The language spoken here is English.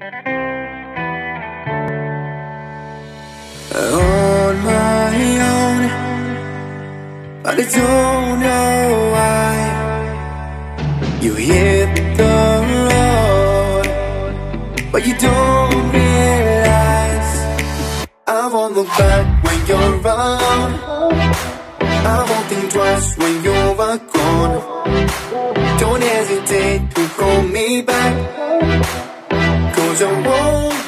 On my own, but I don't know why. You hit the road, but you don't realize I won't look back when you're around. I won't think twice when you're gone. Don't hesitate to call me back, 'cause I won't